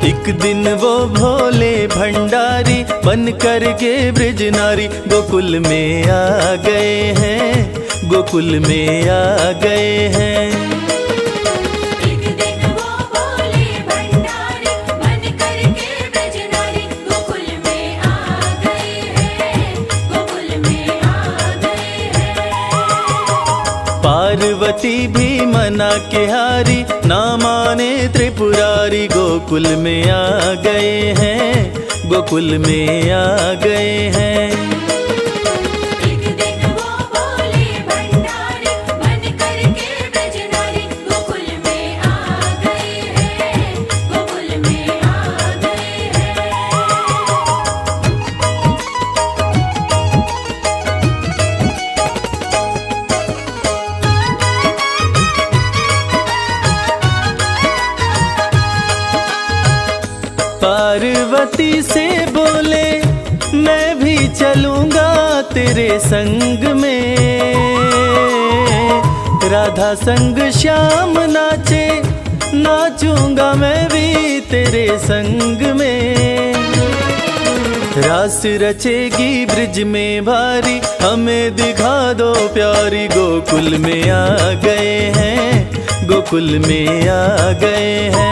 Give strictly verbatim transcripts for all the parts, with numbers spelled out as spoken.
एक दिन वो भोले भंडारी बन कर के ब्रज नारी गोकुल में आ गए हैं, गोकुल में आ गए हैं। एक दिन वो भोले भंडारी बन कर के ब्रज नारी गोकुल में आ गए हैं, गोकुल में आ गए हैं। पार्वती भी मना के हारी ना माने त्रिपुरारी गोकुल में आ गए हैं, गोकुल में आ गए हैं। एक दिन वो भोले भंडारी बन कर के ब्रज नारी गोकुल में आ गए हैं, गोकुल में आ गए हैं। पार्वती से बोले मैं भी चलूंगा तेरे संग में, राधा संग श्याम नाचे नाचूंगा मैं भी तेरे संग में। रास रचेगी ब्रिज में भारी हमें दिखा दो प्यारी गोकुल में आ गए हैं, गोकुल में आ गए हैं।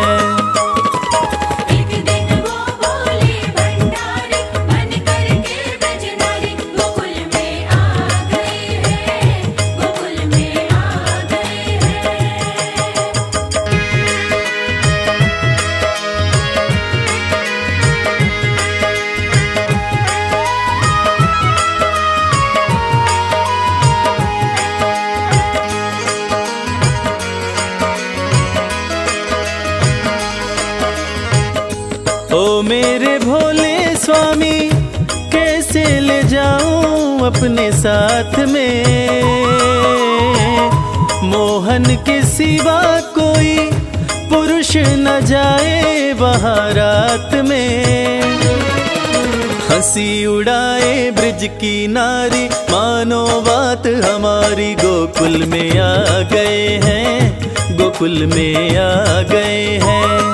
ओ मेरे भोले स्वामी कैसे ले जाऊं अपने साथ में, मोहन के सिवा कोई पुरुष न जाए वहाँ रात में। हंसी उड़ाए ब्रिज की नारी मानो बात हमारी गोकुल में आ गए हैं, गोकुल में आ गए हैं।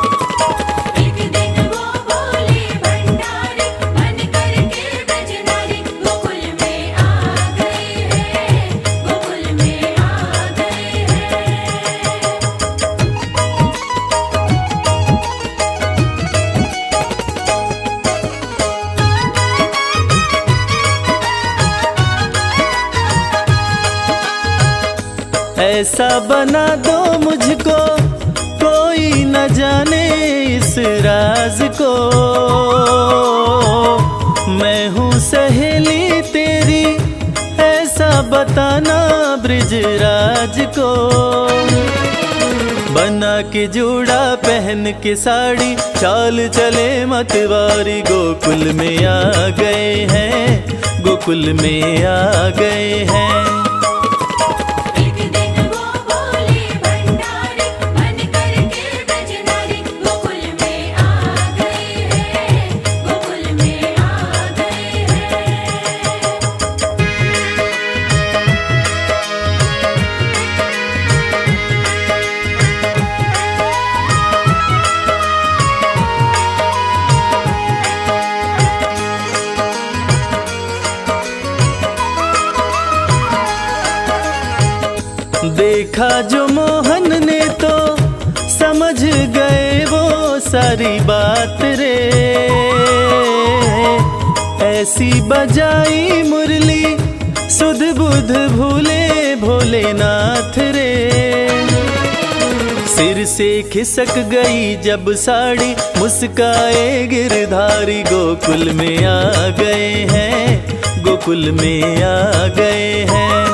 ऐसा बना दो मुझको कोई न जाने इस राज को, मैं हूँ सहेली तेरी ऐसा बताना ब्रिजराज को। बना के जूड़ा पहन के साड़ी चाल चले मतवारी गोकुल में आ गए हैं, गोकुल में आ गए हैं। देखा जो मोहन ने तो समझ गए वो सारी बात रे, ऐसी बजाई मुरली सुध बुध भूले भोलेनाथ रे। सिर से खिसक गई जब साड़ी मुस्काए गिरधारी गोकुल में आ गए हैं, गोकुल में आ गए हैं।